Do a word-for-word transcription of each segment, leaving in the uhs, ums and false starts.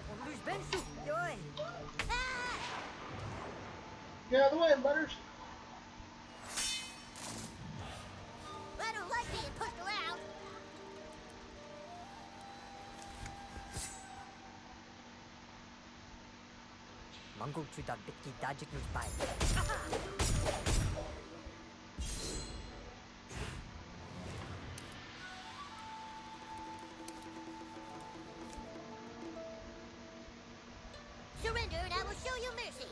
Get out of the way, Butters. I don't like being pushed around. Mongol chuda bitki dajik nus bai. Surrender and I will show you mercy.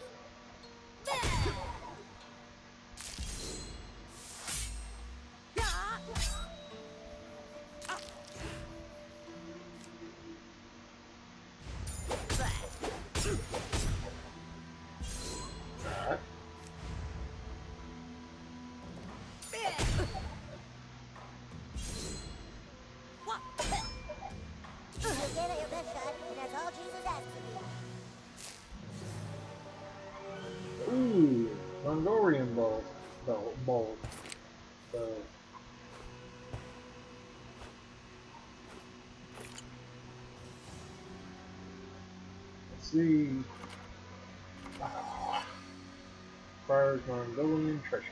Ooh, Mongolian bowl, bowl, bowl. So, let's see. Ah, Fires Mongolian treasure.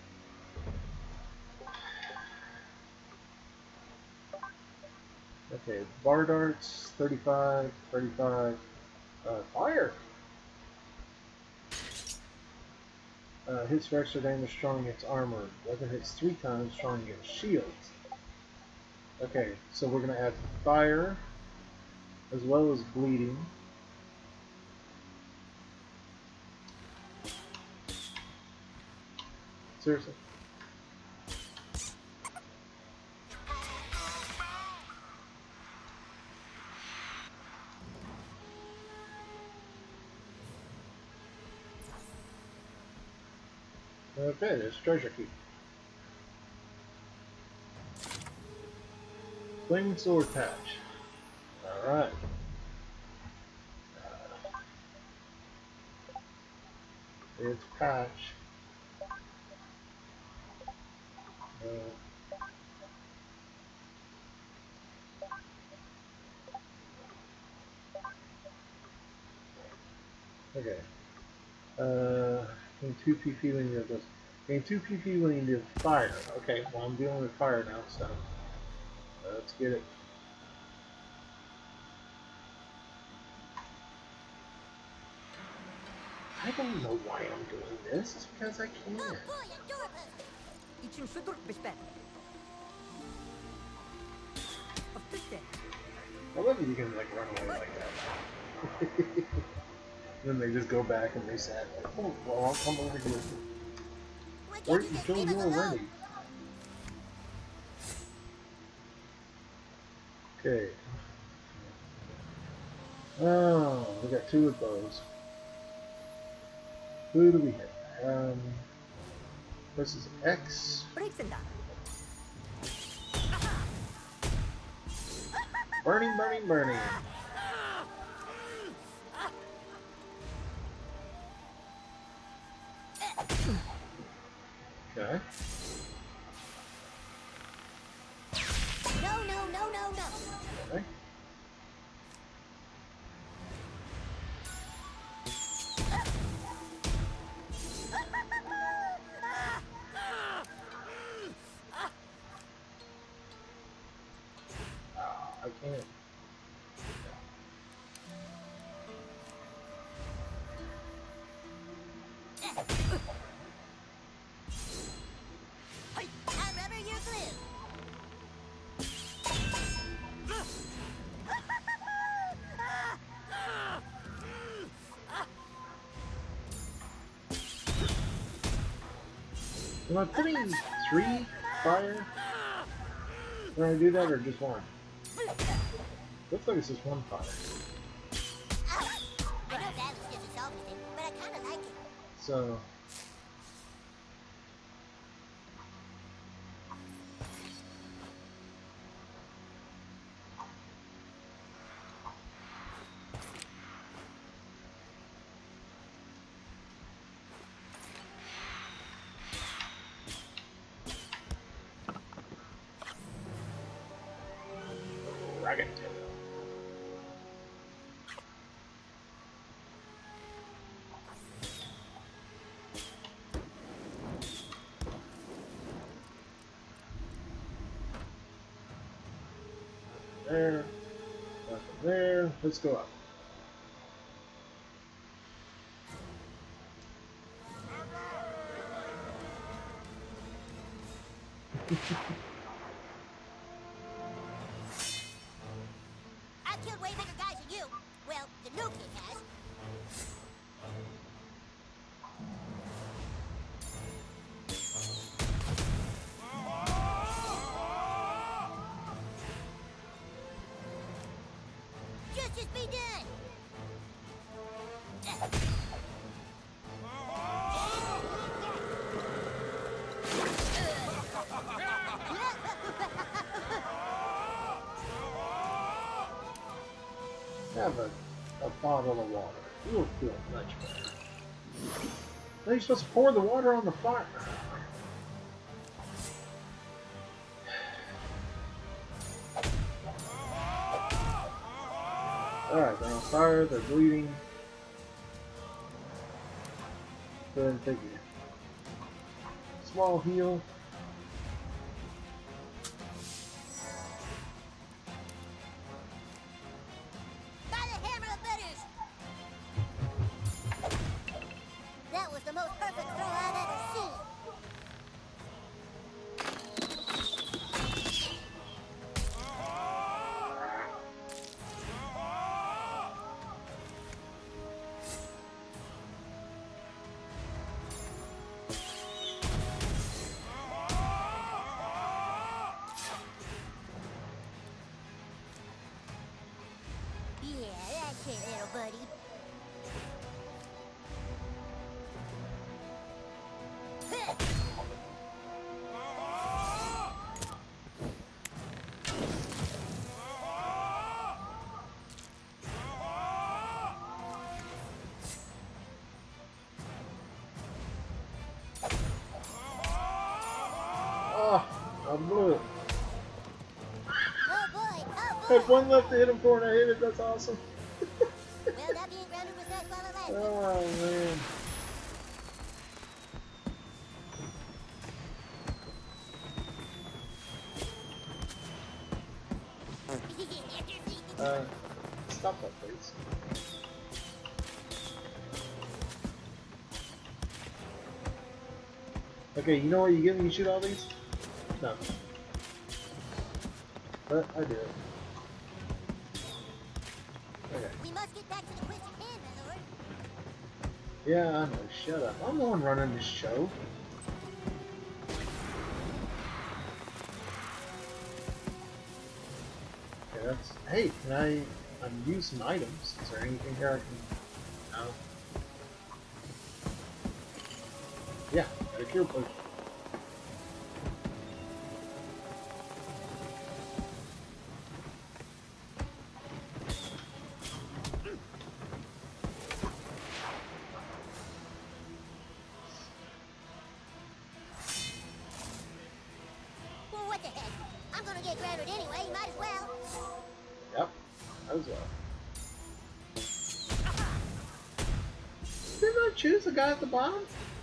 Okay, bar darts, thirty-five, thirty-five, uh, fire. Uh, hits for extra damage, strong against armor. Weapon hits three times, strong against shields. Okay, so we're going to add fire, as well as bleeding. Seriously. Okay, there's treasure key. Flaming sword patch. Alright. Uh, it's patch. Uh, okay. Uh, gain two P P when you do this. Gain two P P when you do fire. Okay, well I'm dealing with fire now, so uh, let's get it. I don't know why I'm doing this. It's because I can. Oh boy, a door puzzle. İçin şudur bişber. Öptükte. I love that you can like run away like that. Then they just go back and reset. Oh, well, I'll come over here. Why Or can't you you just kill leave you us alone? already. Okay. Oh, we got two of those. Who do we hit? Um, this is X. Breaks in that. Burning, burning, burning. Okay. No, no, no, no, no. Okay. I can't. I'm rubber, you're glue. Am I putting three fire? When I do that, or just one? Looks like it's just one fire. I know that was just a solve anything, but I kind of like it. So. Dragon tail. Uh, let's go up. I've killed way bigger guys than you. Well, the new kid has. Justice be done. Have a, a bottle of water. You'll feel much better. Then you're supposed to pour the water on the fire. Alright, they're on fire, they're bleeding. Go ahead and take a small heal. By the hammer of butters. That was the most perfect throw I've ever seen. Yeah, that's it, little buddy. Oh, I blew it. Oh boy, oh I have boy. one left to hit him for and I hit it, that's awesome. Well, that being grounded was nice while it lasted. Oh man. Uh, stop that please. Okay, you know what you get when you shoot all these? No. But I did. Okay. We must get back to the Twisted Hand, my lord. Yeah, I know. Shut up. I'm the one running this show. Okay, that's... Hey, can I unuse some items? Is there anything here I can... No. Yeah, got a cure potion. Well, what the heck? I'm gonna get grounded anyway, might as well. Yep, as well. Didn't I choose the guy at the bottom?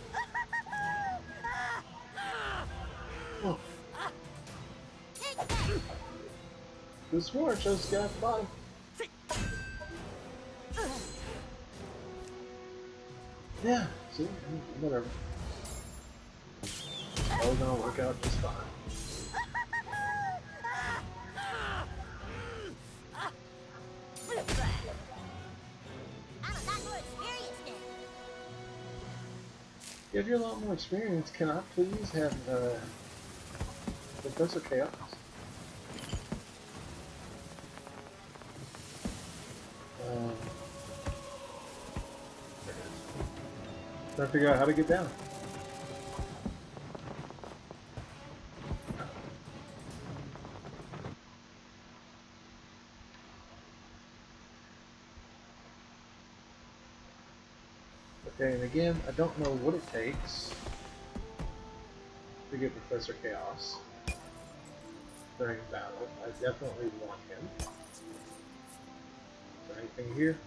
Oh, Take that! could have sworn I chose the guy at the bottom. Yeah, see? Whatever. All gonna work out just fine. I'm a lot more experienced now. If you're a lot more experienced, can I please have uh, Professor Chaos? Um, there it is. Trying to figure out how to get down. Okay, and again, I don't know what it takes to get Professor Chaos during battle. I definitely want him. Is there anything here?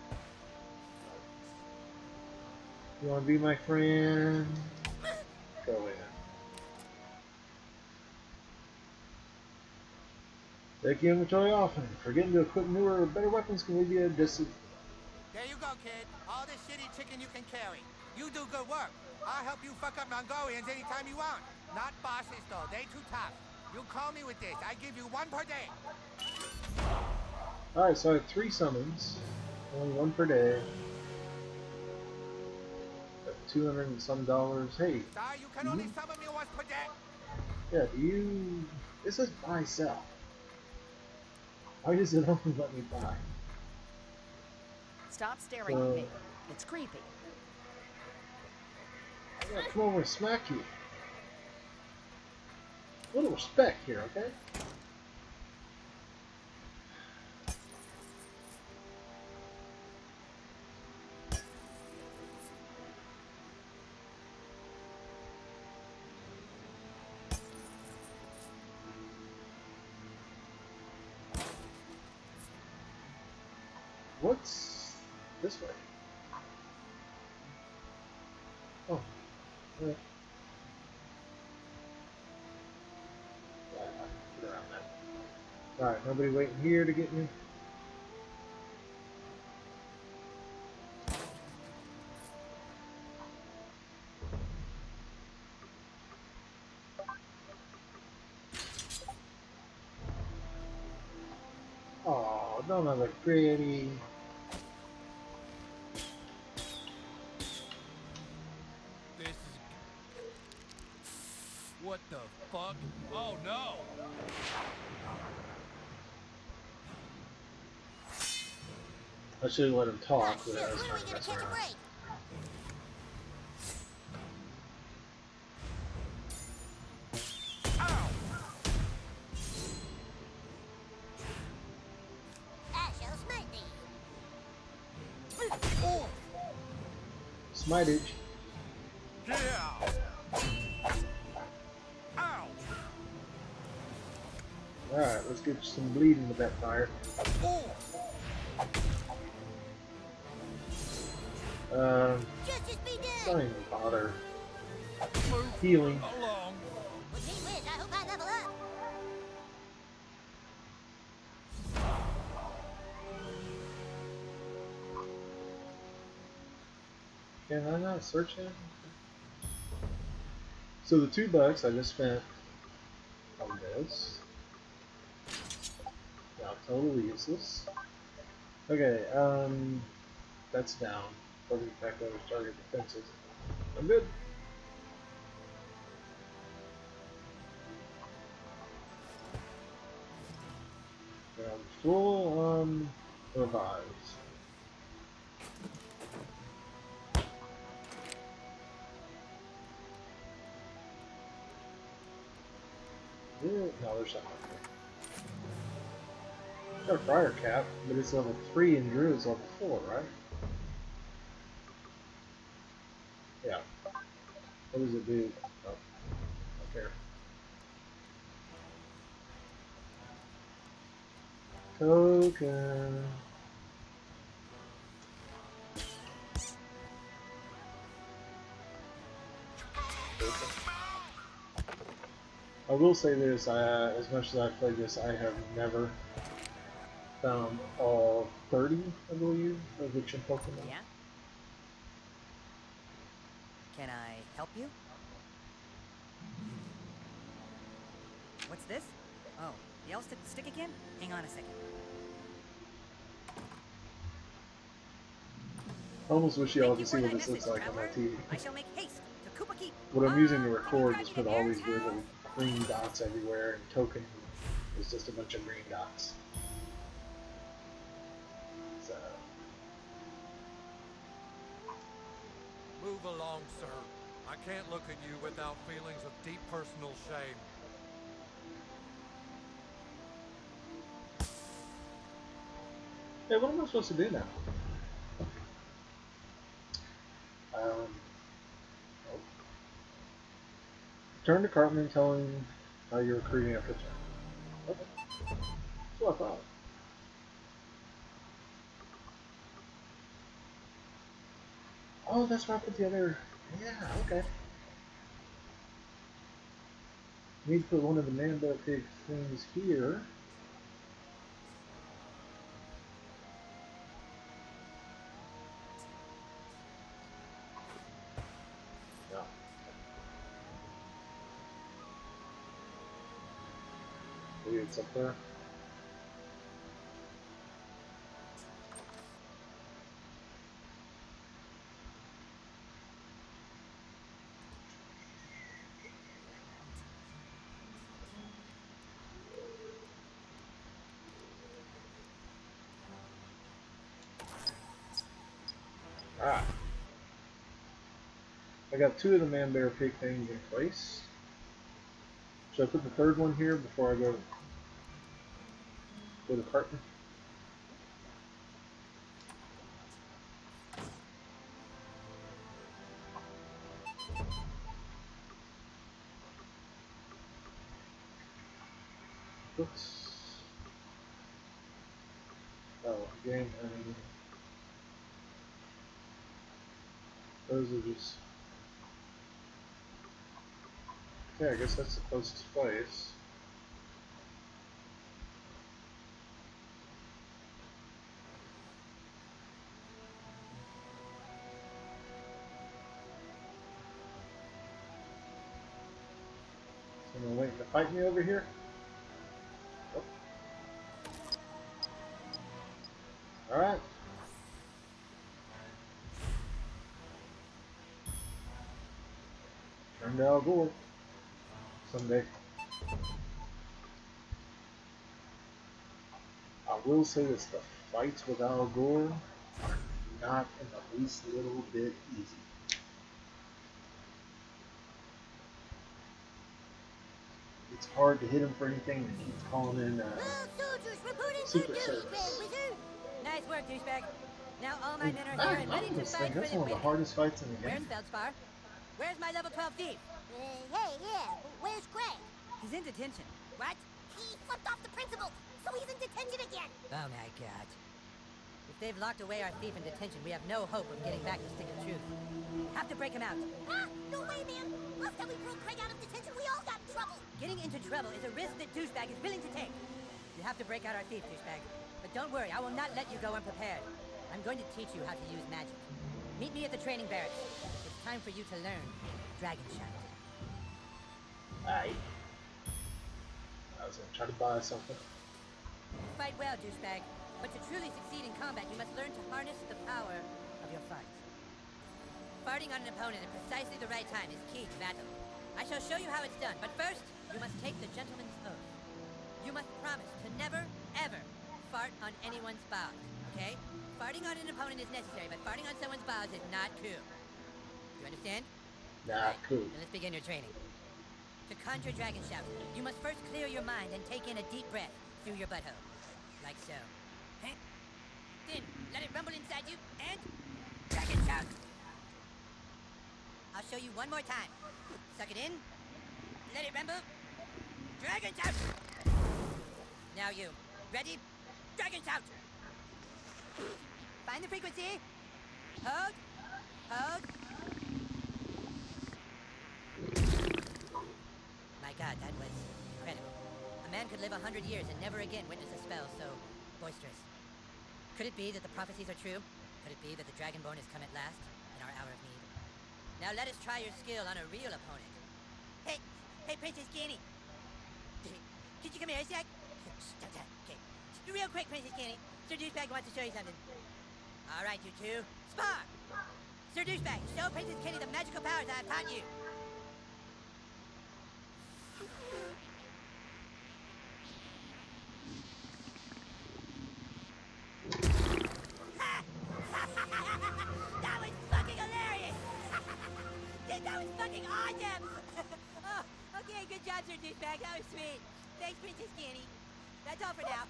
You want to be my friend? Go in. Take your inventory off and forgetting to equip newer or better weapons can leave you a distant. There you go, kid. All this shitty chicken you can carry. You do good work. I'll help you fuck up Mongolians anytime you want. Not bosses, though. They too tough. You call me with this. I give you one per day. Alright, so I have three summons. Only one per day. Got two hundred and some dollars. Hey. Sorry, you can do only you, summon me once per day. yeah, do you... This says buy, sell. Why does it only let me buy? Stop staring So- at me. It's creepy. I gotta come over and smack you. A little respect here, okay? What's this way? Oh. Yeah. Yeah, I can get around that. Alright, nobody waiting here to get me. Oh, don't have a pretty. This is... What the fuck? Oh, no! I should have let him talk, Ah, but shit, I was when are trying we to gonna mess catch a around. break? Ow! I shall smite thee. Oh! Smitage. Yeah! Ow! Alright, let's get some bleeding with that fire. Oh! Um, Justice be don't done. even bother Move healing. along. With me whiz, I hope I level up. Can I not search him? So the two bucks I just spent on this. Now totally useless. Okay, um, that's down. Further back over target defenses. I'm good. Um, full um revives. Yeah, no, there's something up there. Got a fire cap, but it's level three and Drew is level four, right? Yeah. What does it do? Oh, up there. Token. I will say this, uh, as much as I've played this, I have never found all thirty, I believe, of the Chim Pokemon. Yeah? Can I help you? What's this? Oh, the L stick stick again? Hang on a second. I almost wish you all Thank you could see for what that this looks message, like on my traveler. T V. I shall make haste to Koopa Keep. What I'm using to Ah, record can is you put drive all me these to weird downtown? little green dots everywhere, and token is just a bunch of green dots. So, Move along, sir. I can't look at you without feelings of deep personal shame. hey, what am I supposed to do now? Um, oh. Return to Cartman and tell him how you're recruiting after turn. Okay. That's what I thought. Oh, that's where I put the other. Yeah, okay. Need to put one of the Mando Pig things here. it's up there. Ah. I got two of the man bear pig things in place. Should I put the third one here before I go to the carton? Oops. Oh, game ending. Those are just... Okay, I guess that's the closest place. Someone waiting to fight me over here? Oh. Alright. Turn to Al Gore. Someday. I will say this, the fights with Al Gore are not in the least little bit easy. It's hard to hit him for anything and he keeps calling in uh, All soldiers reporting for Secret duty, Service. Grand Wizard. Nice work, douchebag. Now all my men are I, here and I ready to almost fight think for that's the one of the win. hardest fights in the Where's game. Feldspar? Where's my level twelve thief? Uh, hey, yeah, but where's Greg? He's in detention. What? He flipped off the principal, so he's in detention again. Oh my god. If they've locked away our thief in detention, we have no hope of getting back the stick of truth. Have to break him out. Ah, no way, man. Last time we broke Craig out of detention, we all got in trouble. Getting into trouble is a risk that douchebag is willing to take. You have to break out our thief, douchebag. But don't worry, I will not let you go unprepared. I'm going to teach you how to use magic. Meet me at the training barracks. It's time for you to learn Dragon Shot. Aye. I was gonna try to buy something. Fight well, douchebag. But to truly succeed in combat, you must learn to harness the power of your fart. Farting on an opponent at precisely the right time is key to battle. I shall show you how it's done, but first, you must take the gentleman's oath. You must promise to never, ever fart on anyone's balls, okay? Farting on an opponent is necessary, but farting on someone's balls is not cool. You understand? Nah, cool. Then let's begin your training. To conjure Dragon Shout, you must first clear your mind and take in a deep breath through your butthole. Like so. Huh? Then, let it rumble inside you, and... Dragon Shout! I'll show you one more time. Suck it in. Let it rumble. Dragon Shout! Now you. Ready? Dragon Shout! Find the frequency. Hold. Hold. My god, that was incredible. A man could live a hundred years and never again witness a spell so boisterous. Could it be that the prophecies are true? Could it be that the Dragonborn has come at last, in our hour of need? Now let us try your skill on a real opponent. Hey, hey, Princess Kenny. Could you come here a sec? Okay. Real quick, Princess Kenny. Sir Douchebag wants to show you something. All right, you two. Spar! Sir Douchebag, show Princess Kenny the magical powers I have taught you. That was fucking hilarious! That was fucking awesome! Oh, okay, good job, Sir Douchebag. That was sweet. Thanks, Princess Kenny. That's all for now.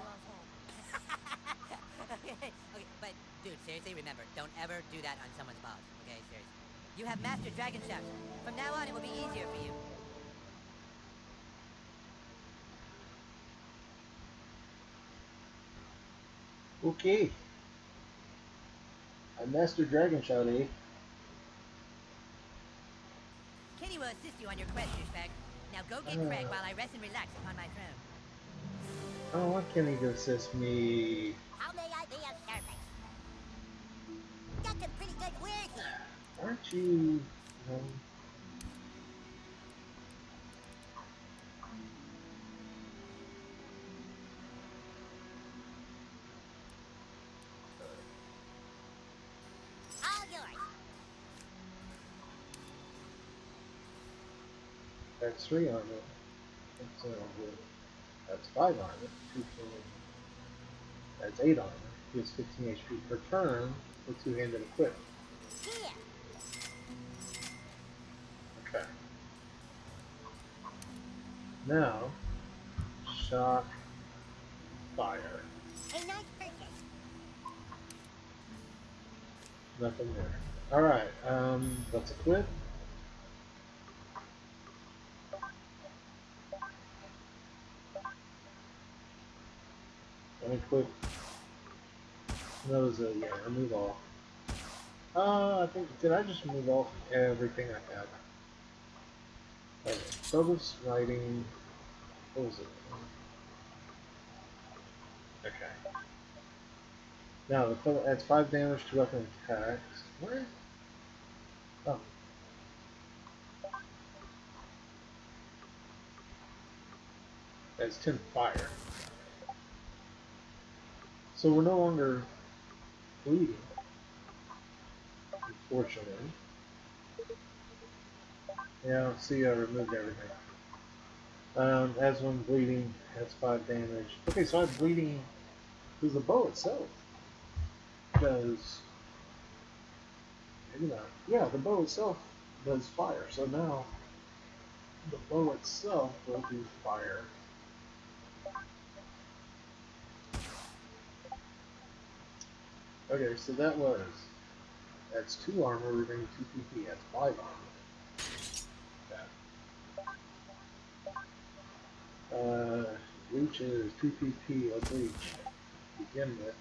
okay, okay, but dude, seriously, remember, don't ever do that on someone's balls. Okay, seriously. You have mastered Dragon Shout. From now on, it will be easier for you. Okay. I mastered Dragon Shout, eh? Kenny will assist you on your quest, douchebag. Now go get Uh. Craig while I rest and relax upon my throne. I don't want Kenny to assist me. How may I be of service? Got some pretty good word here. Aren't you... Um, That's three armor. That's, uh, that's five armor. fifteen. That's eight armor. Gives fifteen H P per turn with two-handed equipment. Here. Okay. Now, shock, fire. A nice purchase. Nothing there. Alright, um, let's equip. Unequip. Those, uh, yeah, remove all. Uh, I think, did I just remove off everything I had? Okay, focus writing. What was it? Okay. Now, the fellow adds five damage to weapon attacks. Where? Oh. That's ten fire. So we're no longer bleeding, unfortunately. Yeah, see, I removed everything. Um, as one bleeding, has five damage. Okay, so I'm bleeding because the bow itself does. Maybe not. Yeah, the bow itself does fire. So now the bow itself will do fire. Okay, so that was. That's two armor, remaining two P P. That's five armor. Uh, reach is two P P. Let's reach. Begin with.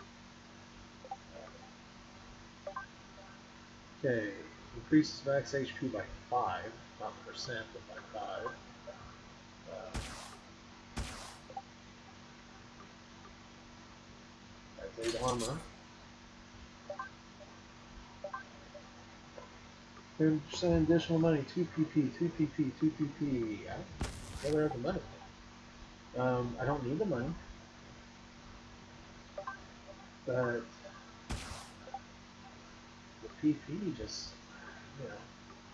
Okay, increases max H P by five, not percent, but by five. Uh, that's eight armor. ten percent additional money, two P P, two P P, two P P. I never have the money. Um, I don't need the money. But the P P just, you know,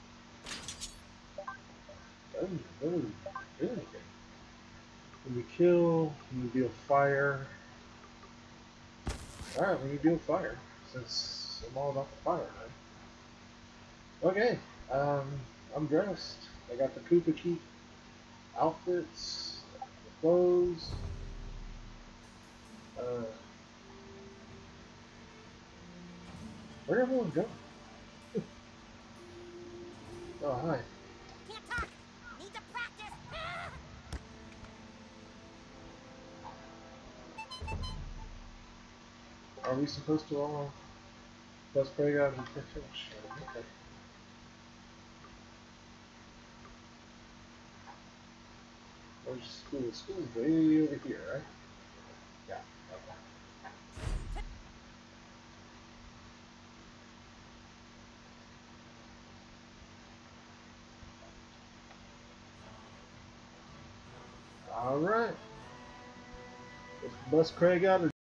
doesn't really do anything. When you kill, when you deal fire. Alright, when you deal fire, since I'm all about the fire, man. Okay, um, I'm dressed. I got the Koopa Keep outfits, the clothes. Uh, where'd everyone go? Oh, hi. Can't talk. Need to practice. Ah! Are we supposed to all let's break out and finish? Okay. Where's school? School's way over here, right? Yeah. Okay. All right. Let's bust Craig out.